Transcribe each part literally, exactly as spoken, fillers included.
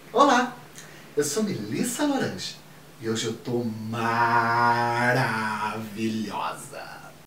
Olá, eu sou Melissa Lorange e hoje eu tô maravilhosa.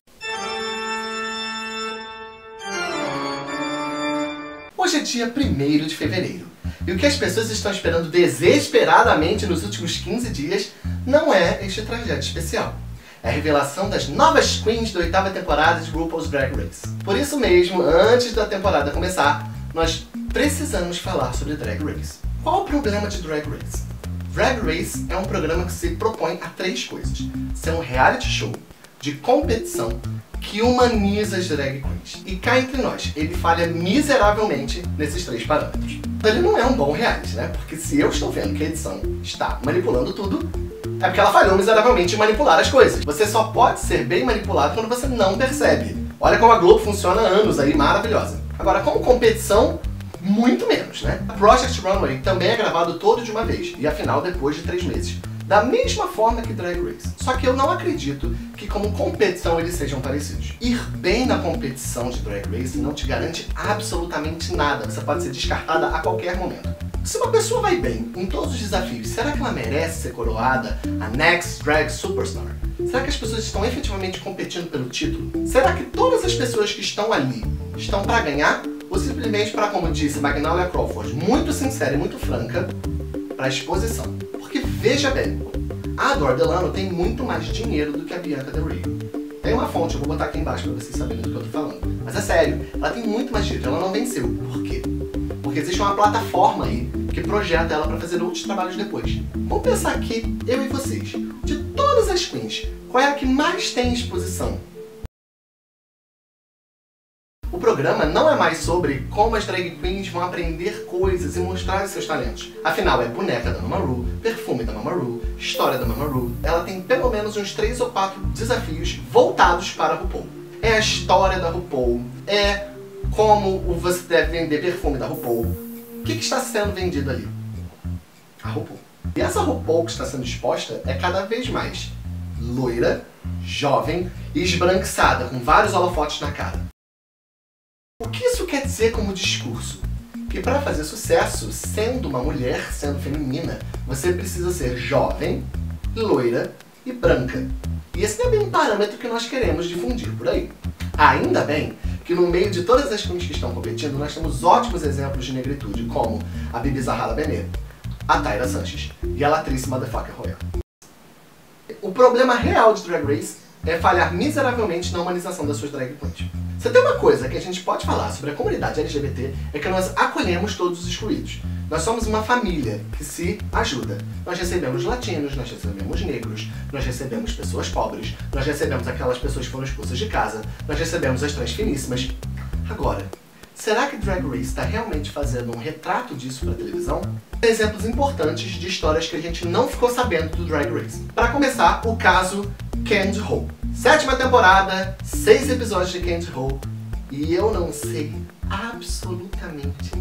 Hoje é dia primeiro de fevereiro e o que as pessoas estão esperando desesperadamente nos últimos quinze dias não é este trajeto especial. É a revelação das novas queens da oitava temporada de RuPaul's Drag Race. Por isso mesmo, antes da temporada começar, nós precisamos falar sobre Drag Race. Qual o problema de Drag Race? Drag Race é um programa que se propõe a três coisas. Ser um reality show de competição que humaniza as drag queens. E cá entre nós, ele falha miseravelmente nesses três parâmetros. Ele não é um bom reality, né? Porque se eu estou vendo que a edição está manipulando tudo, é porque ela falhou miseravelmente em manipular as coisas. Você só pode ser bem manipulado quando você não percebe. Olha como a Globo funciona há anos aí, maravilhosa. Agora, como competição, muito menos, né? A Project Runway também é gravado todo de uma vez, e afinal depois de três meses. Da mesma forma que Drag Race. Só que eu não acredito que como competição eles sejam parecidos. Ir bem na competição de Drag Race não te garante absolutamente nada. Você pode ser descartada a qualquer momento. Se uma pessoa vai bem em todos os desafios, será que ela merece ser coroada a Next Drag Superstar? Será que as pessoas estão efetivamente competindo pelo título? Será que todas as pessoas que estão ali estão para ganhar? Ou simplesmente para, como disse Magnolia Crawford, muito sincera e muito franca, para exposição? Porque veja bem, a Adore Delano tem muito mais dinheiro do que a Bianca Del Rio. Tem uma fonte, eu vou botar aqui embaixo para vocês saberem do que eu tô falando. Mas é sério, ela tem muito mais dinheiro, ela não venceu. Por quê? Porque existe uma plataforma aí que projeta ela para fazer outros trabalhos depois. Vamos pensar aqui, eu e vocês, de todas as queens, qual é a que mais tem exposição? O programa não é mais sobre como as drag queens vão aprender coisas e mostrar seus talentos. Afinal, é boneca da Mama Ru, perfume da Mama Ru, história da Mama Ru. Ela tem pelo menos uns três ou quatro desafios voltados para a RuPaul. É a história da RuPaul, é como você deve vender perfume da RuPaul. O que, que está sendo vendido ali? A RuPaul. E essa RuPaul que está sendo exposta é cada vez mais loira, jovem e esbranquiçada, com vários holofotes na cara. O que isso quer dizer como discurso? Que para fazer sucesso, sendo uma mulher, sendo feminina, você precisa ser jovem, loira e branca. E esse não é bem um parâmetro que nós queremos difundir por aí. Ainda bem que no meio de todas as queens que estão competindo, nós temos ótimos exemplos de negritude, como a Bibi Zahara Benet, a Tyra Sanches e a Latrice Motherfucker Royale. O problema real de Drag Race é falhar miseravelmente na humanização das suas drag queens. Se tem uma coisa que a gente pode falar sobre a comunidade L G B T é que nós acolhemos todos os excluídos. Nós somos uma família que se ajuda. Nós recebemos latinos, nós recebemos negros, nós recebemos pessoas pobres, nós recebemos aquelas pessoas que foram expulsas de casa, nós recebemos as trans finíssimas. Agora, será que Drag Race está realmente fazendo um retrato disso para a televisão? Tem exemplos importantes de histórias que a gente não ficou sabendo do Drag Race. Para começar, o caso Candy Ho. Sétima temporada, seis episódios de Candy Ho, e eu não sei absolutamente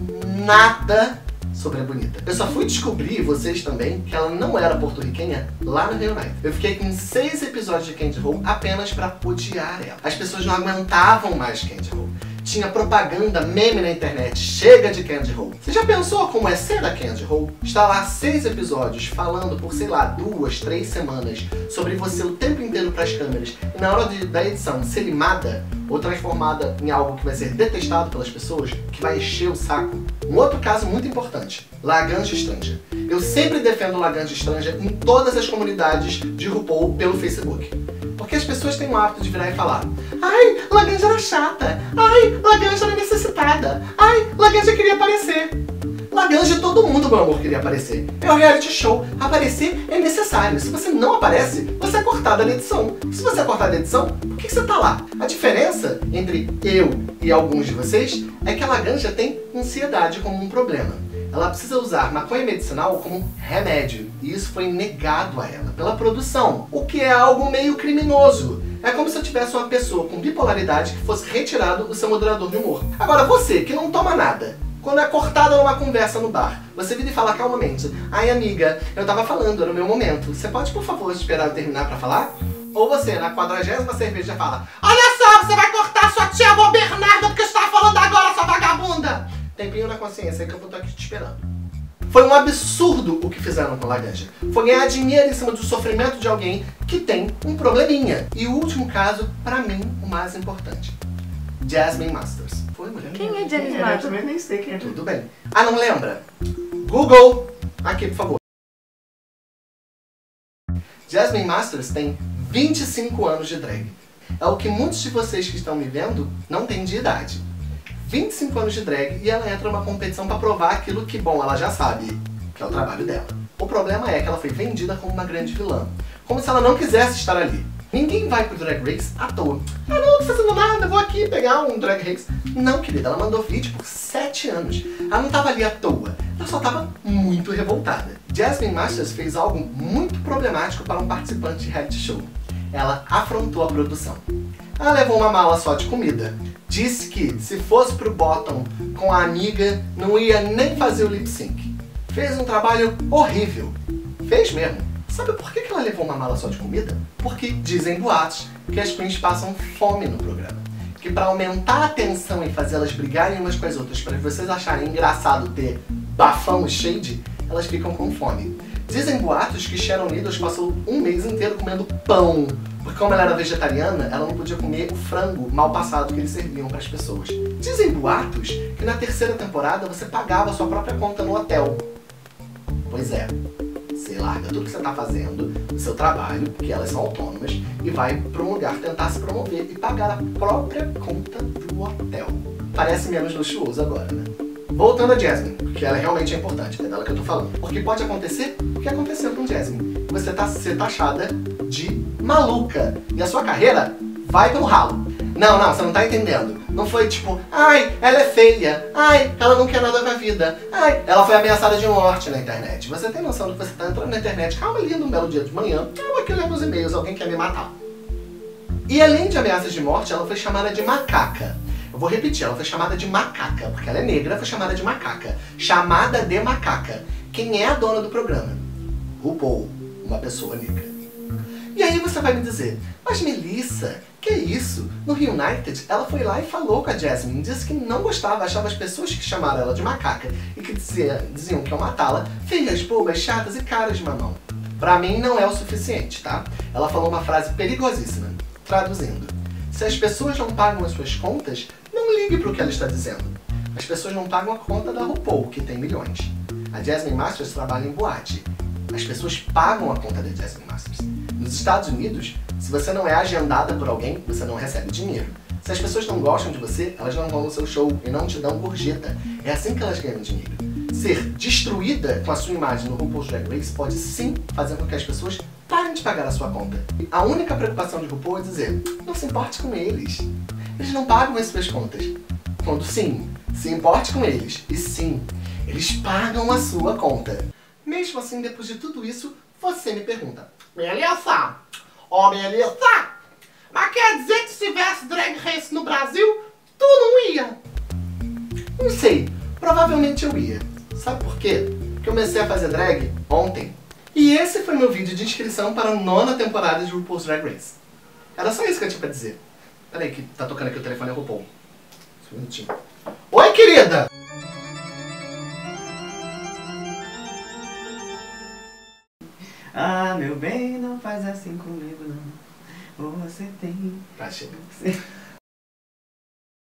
nada sobre a Bonita. Eu só fui descobrir, vocês também, que ela não era porto-riquenha lá no Reunite. Eu fiquei com seis episódios de Candy Ho apenas pra odiar ela. As pessoas não aguentavam mais Candy Ho. Tinha propaganda, meme na internet, chega de Candy Ho. Você já pensou como é ser a Candy Ho? Está lá seis episódios falando por, sei lá, duas, três semanas sobre você o tempo inteiro pras câmeras e na hora de, da edição ser limada ou transformada em algo que vai ser detestado pelas pessoas, que vai encher o saco. Um outro caso muito importante, Laganja Estranja. Eu sempre defendo Laganja Estranja em todas as comunidades de RuPaul pelo Facebook. Porque as pessoas têm o hábito de virar e falar: ai, Laganja era chata, ai, Laganja era necessitada, ai, Laganja queria aparecer. Laganja todo mundo, meu amor, queria aparecer. É um reality show, aparecer é necessário. Se você não aparece, você é cortado da edição. Se você é cortado da edição, por que você tá lá? A diferença entre eu e alguns de vocês é que a Laganja tem ansiedade como um problema. Ela precisa usar maconha medicinal como remédio, e isso foi negado a ela pela produção, o que é algo meio criminoso. É como se eu tivesse uma pessoa com bipolaridade que fosse retirado o seu moderador de humor. Agora, você que não toma nada, quando é cortada numa conversa no bar, você vira e fala calmamente: ai amiga, eu tava falando, era o meu momento, você pode por favor esperar eu terminar pra falar? Ou você, na quadragésima cerveja, fala: olha só, você vai cortar sua tia avó Bernarda porque eu estava falando agora, sua vagabunda! Tempinho na consciência que eu vou estar aqui te esperando. Foi um absurdo o que fizeram com Laganja. Foi ganhar dinheiro em cima do sofrimento de alguém que tem um probleminha. E o último caso, pra mim, o mais importante. Jasmine Masters. Foi, mulher? Quem é Jasmine Masters? Eu também nem sei quem é. Tudo bem. Ah, não lembra? Google. Aqui, por favor. Jasmine Masters tem vinte e cinco anos de drag. É o que muitos de vocês que estão me vendo não têm de idade. vinte e cinco anos de drag e ela entra numa competição pra provar aquilo que, bom, ela já sabe, que é o trabalho dela. O problema é que ela foi vendida como uma grande vilã. Como se ela não quisesse estar ali. Ninguém vai pro Drag Race à toa. Ah, não, tô fazendo nada, vou aqui pegar um Drag Race. Não, querida, ela mandou vídeo por sete anos. Ela não tava ali à toa, ela só tava muito revoltada. Jasmine Masters fez algo muito problemático para um participante de reality show. Ela afrontou a produção. Ela levou uma mala só de comida. Disse que, se fosse pro bottom com a amiga, não ia nem fazer o lip sync. Fez um trabalho horrível. Fez mesmo. Sabe por que ela levou uma mala só de comida? Porque dizem boatos que as queens passam fome no programa. Que pra aumentar a tensão e fazer elas brigarem umas com as outras, para vocês acharem engraçado ter bafão e shade, elas ficam com fome. Dizem boatos que Sharon Needles passou um mês inteiro comendo pão. Porque como ela era vegetariana, ela não podia comer o frango mal passado que eles serviam para as pessoas. Dizem boatos que na terceira temporada você pagava a sua própria conta no hotel. Pois é. Você larga tudo que você está fazendo, o seu trabalho, porque elas são autônomas, e vai para um lugar tentar se promover e pagar a própria conta do hotel. Parece menos luxuoso agora, né? Voltando a Jasmine, porque ela realmente é importante, é dela que eu tô falando. Porque pode acontecer o que aconteceu com Jasmine. Você tá ser taxada de maluca, e a sua carreira vai pelo ralo. Não, não, você não tá entendendo. Não foi tipo, ai, ela é feia, ai, ela não quer nada com a vida, ai, ela foi ameaçada de morte na internet. Você tem noção do que você tá entrando na internet, calma, lindo, um belo dia de manhã, calma que eu levo os e-mails, alguém quer me matar. E além de ameaças de morte, ela foi chamada de macaca. Eu vou repetir, ela foi chamada de macaca, porque ela é negra, foi chamada de macaca. Chamada de macaca. Quem é a dona do programa? RuPaul, uma pessoa negra. E aí você vai me dizer, mas Melissa, que isso? No Reunited, ela foi lá e falou com a Jasmine, disse que não gostava, achava as pessoas que chamaram ela de macaca e que dizia, diziam que iam matá-la, feias, bobas, chatas e caras de mamão. Pra mim não é o suficiente, tá? Ela falou uma frase perigosíssima, traduzindo. Se as pessoas não pagam as suas contas, não ligue pro que ela está dizendo. As pessoas não pagam a conta da RuPaul, que tem milhões. A Jasmine Masters trabalha em boate. As pessoas pagam a conta da Jasmine Masters. Nos Estados Unidos, se você não é agendada por alguém, você não recebe dinheiro. Se as pessoas não gostam de você, elas não vão no seu show e não te dão gorjeta. É assim que elas ganham dinheiro. Ser destruída com a sua imagem no RuPaul's Drag Race pode sim fazer com que as pessoas parem de pagar a sua conta. A única preocupação de RuPaul é dizer, não se importe com eles. Eles não pagam as suas contas. Quando sim, se importe com eles. E sim, eles pagam a sua conta. Mesmo assim, depois de tudo isso, você me pergunta, Melissa, ó Melissa, mas quer dizer que se tivesse Drag Race no Brasil, tu não ia? Não sei, provavelmente eu ia. Sabe por quê? Porque eu comecei a fazer drag ontem. E esse foi meu vídeo de inscrição para a nona temporada de RuPaul's Drag Race. Era só isso que eu tinha pra dizer. Peraí que tá tocando aqui o telefone, é o RuPaul. Só um minutinho. Oi, querida! Ah, meu bem, não faz assim comigo, não. Você tem... Tá, chega. Você...